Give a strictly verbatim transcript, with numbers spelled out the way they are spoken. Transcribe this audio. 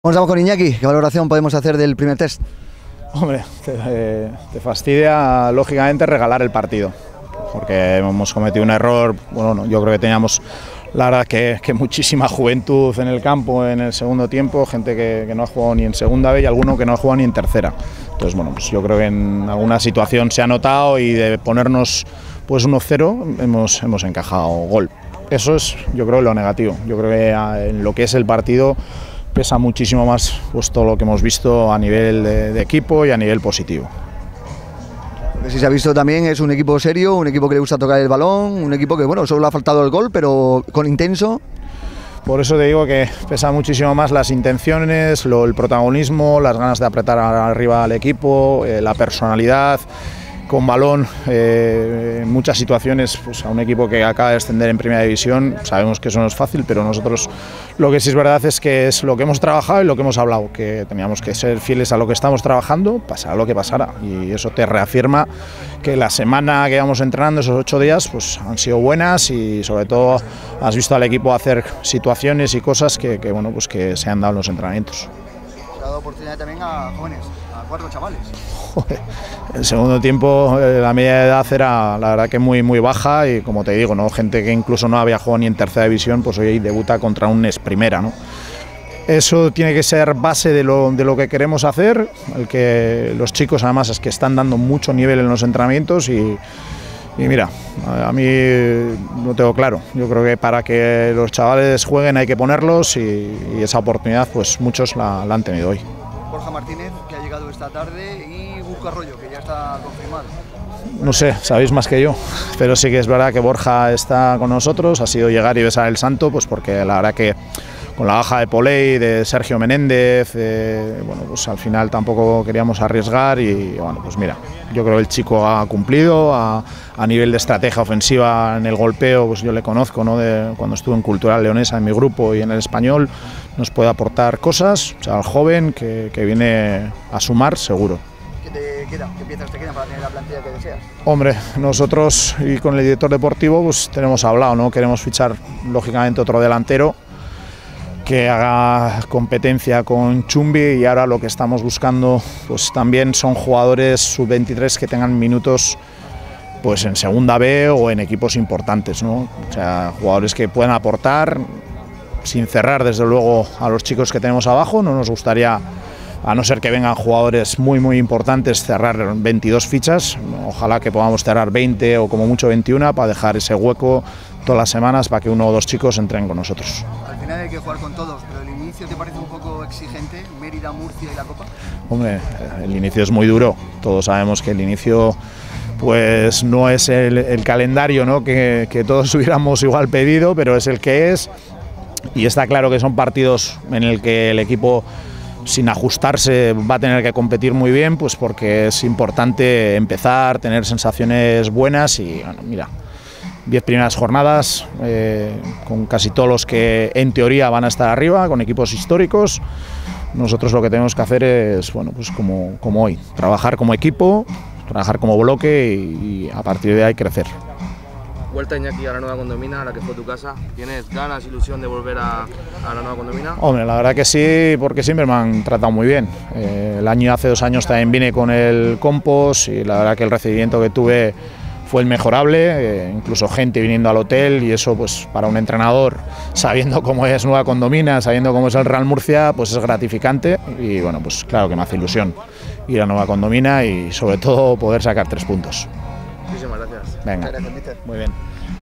Comenzamos con Iñaki. ¿Qué valoración podemos hacer del primer test? Hombre, te, eh, te fastidia lógicamente regalar el partido, porque hemos cometido un error. Bueno, no, yo creo que teníamos la verdad que, que muchísima juventud en el campo en el segundo tiempo, gente que, que no ha jugado ni en segunda vez y alguno que no ha jugado ni en tercera. Entonces, bueno, pues yo creo que en alguna situación se ha notado y de ponernos pues uno cero hemos, hemos encajado gol. Eso es, yo creo, lo negativo. Yo creo que en lo que es el partido pesa muchísimo más pues, todo lo que hemos visto a nivel de, de equipo y a nivel positivo. Lo que sí se ha visto también es un equipo serio, un equipo que le gusta tocar el balón, un equipo que, bueno, solo le ha faltado el gol, pero con intenso. Por eso te digo que pesa muchísimo más las intenciones, lo, el protagonismo, las ganas de apretar arriba al equipo, eh, la personalidad. Con balón, eh, en muchas situaciones, pues a un equipo que acaba de descender en Primera División, sabemos que eso no es fácil, pero nosotros lo que sí es verdad es que es lo que hemos trabajado y lo que hemos hablado, que teníamos que ser fieles a lo que estamos trabajando, pasara lo que pasara, y eso te reafirma que la semana que vamos entrenando, esos ocho días, pues han sido buenas y sobre todo has visto al equipo hacer situaciones y cosas que, que, bueno, pues que se han dado en los entrenamientos. Se ha dado oportunidad también a jóvenes, a cuatro chavales. Joder. El segundo tiempo la media de edad era la verdad que muy muy baja y como te digo, ¿no? Gente que incluso no había jugado ni en tercera división, pues hoy debuta contra un ex primera, ¿no? Eso tiene que ser base de lo, de lo que queremos hacer, el que los chicos además es que están dando mucho nivel en los entrenamientos y, y mira, a mí lo tengo claro, yo creo que para que los chavales jueguen hay que ponerlos y, y esa oportunidad pues muchos la, la han tenido hoy. Borja Martínez, que ha llegado esta tarde, y Busco Arroyo, que ya está confirmado. No sé, sabéis más que yo, pero sí que es verdad que Borja está con nosotros, ha sido llegar y besar el santo, pues porque la verdad que con la baja de Poley, de Sergio Menéndez, eh, bueno, pues al final tampoco queríamos arriesgar y bueno, pues mira, yo creo que el chico ha cumplido, a, a nivel de estrategia ofensiva en el golpeo, pues yo le conozco, ¿no? De cuando estuve en Cultural Leonesa en mi grupo y en el Español, nos puede aportar cosas, o sea, al joven que, que viene a sumar seguro. ¿Qué te queda? ¿Qué piezas te quedan para tener la plantilla que deseas? Hombre, nosotros y con el director deportivo pues tenemos hablado, ¿no? Queremos fichar lógicamente otro delantero que haga competencia con Chumbi y ahora lo que estamos buscando pues también son jugadores sub veintitrés que tengan minutos pues en segunda B o en equipos importantes, ¿no? O sea, jugadores que puedan aportar sin cerrar desde luego a los chicos que tenemos abajo. No nos gustaría, a no ser que vengan jugadores muy muy importantes, cerrar veintidós fichas. Ojalá que podamos cerrar veinte o como mucho veintiuno para dejar ese hueco todas las semanas para que uno o dos chicos entren con nosotros. Al final hay que jugar con todos, pero el inicio ¿te parece un poco exigente? Mérida, Murcia y la Copa. Hombre, el inicio es muy duro. Todos sabemos que el inicio pues no es el, el calendario, ¿no? que, que todos hubiéramos igual pedido, pero es el que es. Y está claro que son partidos en el que el equipo, sin ajustarse, va a tener que competir muy bien, pues porque es importante empezar, tener sensaciones buenas y, bueno, mira, diez primeras jornadas eh, con casi todos los que en teoría van a estar arriba, con equipos históricos. Nosotros lo que tenemos que hacer es, bueno, pues como, como hoy, trabajar como equipo, trabajar como bloque y, y a partir de ahí crecer. Vuelta, Iñaki, a la nueva condomina, a la que fue tu casa. ¿Tienes ganas, ilusión de volver a, a la nueva condomina? Hombre, la verdad que sí, porque siempre me han tratado muy bien. Eh, el año hace dos años también vine con el Compos y la verdad que el recibimiento que tuve fue inmejorable, eh, incluso gente viniendo al hotel y eso pues para un entrenador, sabiendo cómo es Nueva Condomina, sabiendo cómo es el Real Murcia, pues es gratificante y bueno, pues claro que me hace ilusión ir a Nueva Condomina y sobre todo poder sacar tres puntos. Muchísimas gracias. Venga, Gracias, mister. muy bien.